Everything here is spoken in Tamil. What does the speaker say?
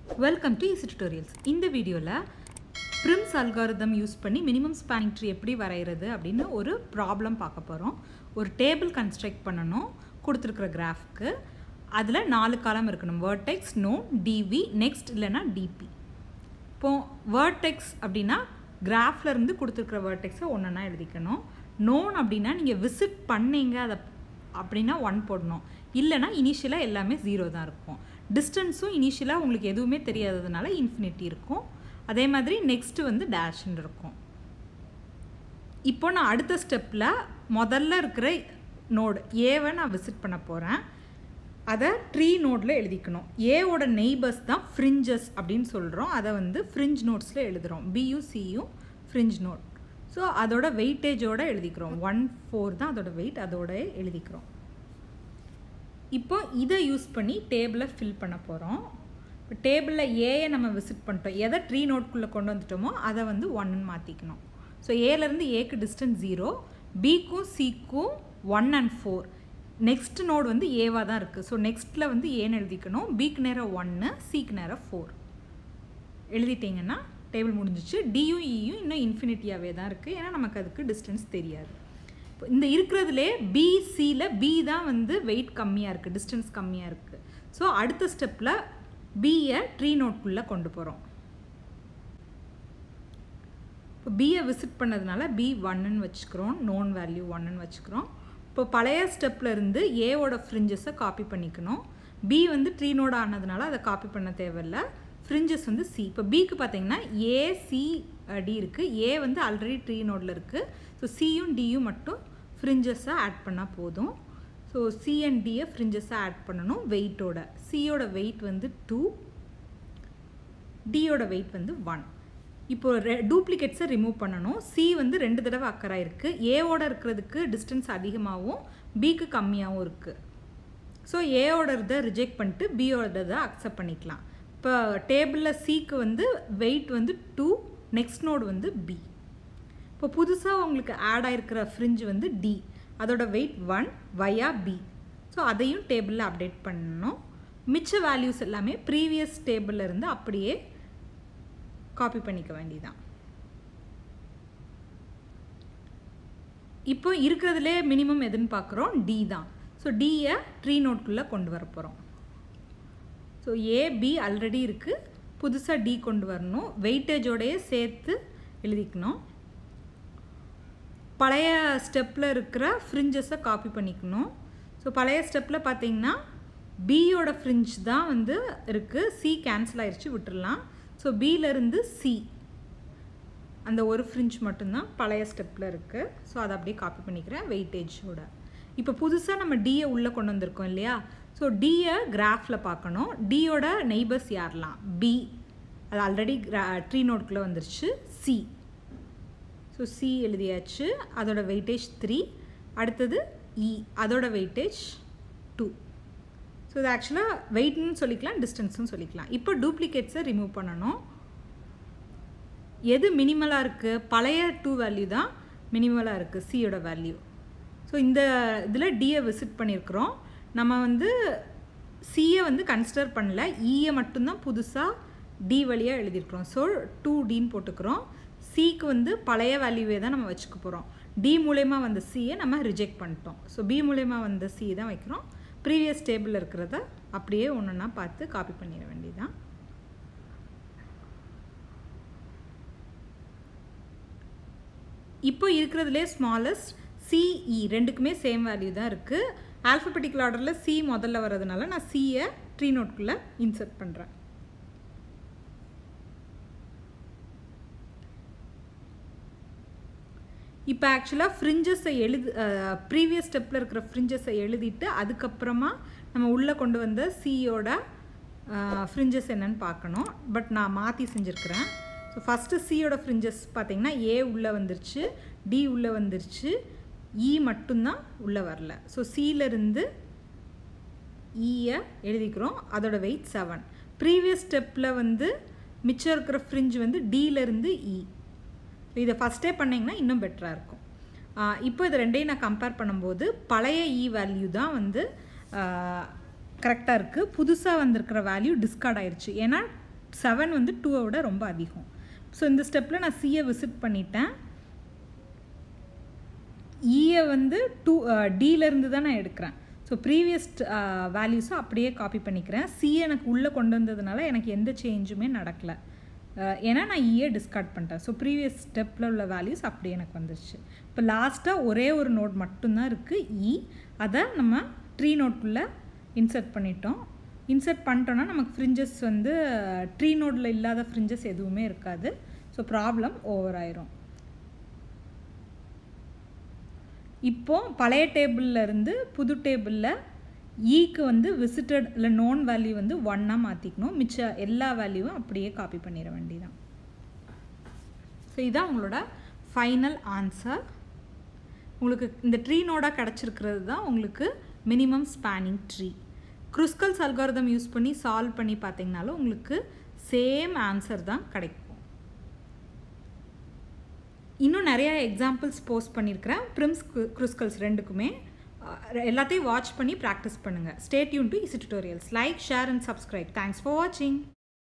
Welcome to Eezytutorials. In the video la Prim's algorithm use பண்ணி minimum spanning tree எப்படி வரையிறது அப்படினு ஒரு problem பார்க்க போறோம். ஒரு table construct பண்ணனும் கொடுத்திருக்கிற கிராஃப்க்கு. அதுல 4 காலம் இருக்கணும். vertex, node, dv, next இல்லனா dp. இப்போ vertex அப்படினா கிராஃப்ல இருந்து கொடுத்திருக்கிற vertex ஒண்ணா எழுதிக்கணும். node அப்படினா நீங்க visit பண்ணீங்க அத அப்படினா 1 போடணும். இல்லனா இனிஷியலா எல்லாமே 0 தான் இருக்கும். டிஸ்டன்ஸும் இனிஷியலா உங்களுக்கு எதுவுமே தெரியாததனால இன்ஃபினிட்டி இருக்கும். அதே மாதிரி நெக்ஸ்ட் வந்து டேஷ் இருக்கும். இப்போ நான் அடுத்த ஸ்டெப்ல முதல்ல இருக்கிற நோட் A-வை நான் விசிட் பண்ண போறேன். அத ட்ரீ நோட்ல எழுதிக்கணும். A ஓட நெய்பர்ஸ் தான் fringes அப்படினு சொல்றோம். அத வந்து fringe நோட்ஸ்ல எழுதுறோம். B U C U fringe node. So அதோட வெயிட்டேஜோட எழுதிக்கிறோம். 1/4 தான் அதோட வெயிட், அதோட எழுதிக்கிறோம். இப்போ இத யூஸ் பண்ணி டேபிளை ஃபில் பண்ண போறோம். இப்போ டேபிள்ல A யை நம்ம விசிட் பண்ணிட்டோம். எதை ட்ரீ நோட்குள்ள கொண்டு வந்துட்டோமோ அத வந்து 1 ன்னு மாத்திக்கணும். சோ A ல இருந்து A க்கு டிஸ்டன்ஸ் 0, B க்கும் C க்கும் 1 and 4. நெக்ஸ்ட் நோட் வந்து A வா தான் இருக்கு. சோ நெக்ஸ்ட்ல வந்து A ன்னு எழுதிக்கணும். B க்கு நேரா 1, C க்கு நேரா 4. எழுதிட்டீங்கன்னா டேபிள் முடிஞ்சிச்சு. D யும் E யும் இன்னும் இன்ஃபினிட்டியாவே தான் இருக்கு. ஏன்னா நமக்கு அதுக்கு டிஸ்டன்ஸ் தெரியாது. இந்த இருக்குறதுலே B C ல B தான் வந்து weight கம்மியா இருக்கு, டிஸ்டன்ஸ் கம்மியா இருக்கு. சோ அடுத்த ஸ்டெப்ல B யை ட்ரீ நோட்குள்ள கொண்டு போறோம். இப்போ B யை விசிட் பண்ணதுனால B 1 ன்னு வெச்சுக்கிறோம். known value 1 ன்னு வெச்சுக்கிறோம். இப்போ பழைய ஸ்டெப்ல இருந்து A ஓட fringes-ஐ காப்பி பண்ணிக்கணும். B வந்து ட்ரீ நோட் ஆனதுனால அத காப்பி பண்ண தேவையில்லை. fringes வந்து C. இப்போ B க்கு பாத்தீங்கன்னா A C D இருக்கு. A வந்து ஆல்ரெடி ட்ரீ நோட்ல இருக்கு. சோ C யும் D யும் மட்டும் fringes-ஐ ஆட் பண்ணா போதும். சோ C and D fringes-ஐ ஆட் பண்ணனும் weight ஓட. C ஓட weight வந்து 2, D ஓட weight வந்து 1. இப்போ duplicates-ஐ ரிமூவ் பண்ணனும். C வந்து 2 தடவை அக்கர் ஆயிருக்கு. A ஓட இருக்குறதுக்கு டிஸ்டன்ஸ் அதிகமாவும் B க்கு கம்மியாவும் இருக்கு. சோ A ஓடத ரிஜெக்ட் பண்ணிட்டு B ஓடத அக்செப்ட் பண்ணிக்கலாம். இப்போ டேபிள்ல C க்கு வந்து weight வந்து 2, நெக்ஸ்ட் நோட் வந்து B. இப்போ புதுசா உங்களுக்கு ஆட் ஆயிருக்கிற fringe வந்து D. அதோட weight 1 via B. சோ அதையும் டேபிள்ல அப்டேட் பண்ணனும். மிச்ச வேல்யூஸ் எல்லாமே previous டேபிள்ல இருந்து அப்படியே காப்பி பண்ணிக்க வேண்டியதான். இப்போ இருக்குறதுலே மினிமம் எதுன்னு பார்க்கறோம், D தான். சோ D யை ட்ரீ நோட்குள்ள கொண்டு வர போறோம். சோ A B ஆல்ரெடி இருக்கு. புதுசா D கொண்டு வரணும். வெயிட்டேஜோடயே சேர்த்து எழுதிக்கணும். பழைய ஸ்டெப்ல இருக்கிற fringes-ஐ காப்பி பண்ணிக்கணும். சோ பழைய ஸ்டெப்ல பாத்தீங்கன்னா B ஓட fringe தான் வந்து இருக்கு. C கேன்சல் ஆயிருச்சு, விட்டுறலாம். சோ B ல இருந்து C அந்த ஒரு fringe மட்டும் தான் பழைய ஸ்டெப்ல இருக்கு. சோ அத அப்படியே காப்பி பண்ணிக்கிறேன் வெயிட்டேஜோட. இப்போ புதுசா நம்ம D யை உள்ள கொண்டு வந்திருக்கோம் இல்லையா? சோ D யை கிராஃப்ல பார்க்கணும். D ஓட நெய்பர்ஸ் யாரெல்லாம்? B. அது ஆல்ரெடி ட்ரீ நோட்குள்ள வந்துருச்சு. C. சோ C எழுதியாச்சு. அதோட வெயிட்டேஜ் 3. அடுத்தது E. அதோட வெயிட்டேஜ் 2. சோ இது ஆக்சுவலா வெயிட்னு சொல்லிக்கலாம், டிஸ்டன்ஸ்னு சொல்லிக்கலாம். இப்போ டூப்ளிகேட்ஸை ரிமூவ் பண்ணனும். எது மினிமலா இருக்கு? பழைய 2 வேல்யூ தான் மினிமலா இருக்கு, C ஓட வேல்யூ. சோ இந்த இதுல D யை விசிட் பண்ணியிருக்கிறோம். நம்ம வந்து C யை வந்து கன்சிடர் பண்ணல. E யை மட்டும் தான் புதுசா D வழியா எழுதியிருக்கிறோம். சோ 2D ன்னு போட்டுக்கிறோம். C க்கு வந்து பழைய வேல்யூவே தான் நம்ம வச்சுக்க போறோம். D மூலமா வந்த C யை நம்ம ரிஜெக்ட் பண்ணிட்டோம். சோ B மூலமா வந்த C தான் வைக்கிறோம். ப்ரீவியஸ் டேபிள்ல இருக்குறத அப்படியே ஒண்ணா பார்த்து காப்பி பண்ணிர வேண்டியதான். இப்போ இருக்குறதுலே ஸ்மாலஸ்ட் C E ரெண்டுக்குமே சேம் வேல்யூ தான் இருக்கு. ஆல்பபெட்டிக்கல் ஆர்டர்ல C முதல்ல வரதுனால நான் C யை ட்ரீ நோட்குள்ள இன்சர்ட் பண்றேன். இப்போ ஆக்சுவலா fringes-ஐ ப்ரீவியஸ் ஸ்டெப்ல இருக்கிற fringes-ஐ எழுதிட்டு அதுக்கு அப்புறமா நம்ம உள்ள கொண்டு வந்த C யோட fringes என்னன்னு பார்க்கணும். பட் நான் மாத்தி செஞ்சிருக்கிறேன். சோ ஃபர்ஸ்ட் C யோட fringes பாத்தீங்கன்னா A உள்ள வந்துருச்சு, D உள்ள வந்துருச்சு, E மட்டும் தான் உள்ள வரல. சோ C ல இருந்து E யை எழுதிக்கிறோம். அதோட weight 7. ப்ரீவியஸ் ஸ்டெப்ல வந்து மிச்சம் இருக்கிற fringe வந்து D ல இருந்து E. இத ஃபர்ஸ்டே பண்ணீங்கன்னா இன்னும் பெட்டரா இருக்கும். இப்போ இது ரெண்டையும் நான் கம்பேர் பண்ணும்போது பழைய E வேல்யூ தான் வந்து கரெக்டா இருக்கு. புதுசா வந்திருக்கிற வேல்யூ டிஸ்கார்ட் ஆயிருச்சு. ஏனா 7 வந்து 2 விட ரொம்ப அதிகம். ஸோ இந்த ஸ்டெப்பில் நான் சியை விசிட் பண்ணிட்டேன். ஈயை வந்து டியிலேருந்து தான் நான் எடுக்கிறேன். ஸோ ப்ரீவியஸ் வேல்யூஸும் அப்படியே காப்பி பண்ணிக்கிறேன். சி எனக்கு உள்ளே கொண்டு வந்ததுனால எனக்கு எந்த சேஞ்சுமே நடக்கலை. ஏன்னா நான் ஈயை டிஸ்கார்ட் பண்ணிட்டேன். ஸோ ப்ரீவியஸ் ஸ்டெப்பில் உள்ள வேல்யூஸ் அப்படியே எனக்கு வந்துருச்சு. இப்போ லாஸ்ட்டாக ஒரே ஒரு நோட் மட்டும்தான் இருக்குது இ. அதை நம்ம ட்ரீ நோட்குள்ளே இன்சர்ட் பண்ணிட்டோம். இன்சர்ட் பண்ணிட்டோன்னா நமக்கு ஃப்ரிஞ்சஸ் வந்து ட்ரீ நோடில் இல்லாத ஃப்ரிஞ்சஸ் எதுவுமே இருக்காது. ஸோ ப்ராப்ளம் ஓவர் ஆயிரும். இப்போது பழைய டேபிளில் இருந்து புது டேபிளில் ஈக்கு வந்து விசிட்டட் இல்லை நோன் வேல்யூ வந்து 1 மாற்றிக்கணும். மிச்ச எல்லா வேல்யூவும் அப்படியே காப்பி பண்ணிட வேண்டியதான். ஸோ இதான் உங்களோட ஃபைனல் ஆன்சர். உங்களுக்கு இந்த ட்ரீ நோடாக கிடச்சிருக்கிறது தான் உங்களுக்கு minimum spanning tree. Kruskal's algorithm use பண்ணி சால்வ் பண்ணி பார்த்தீங்கனாலும் உங்களுக்கு சேம் ஆன்சர் தான் கிடைக்கும். இன்னும் நிறையா எக்ஸாம்பிள்ஸ் போஸ்ட் பண்ணியிருக்கிறேன் ப்ரிம்ஸ் க்ருஸ்கல்ஸ் ரெண்டுக்குமே. எல்லாத்தையும் வாட்ச் பண்ணி ப்ராக்டிஸ் பண்ணுங்கள். Stay tune to Eezytutorials. Like, share and subscribe. Thanks for வாட்சிங்.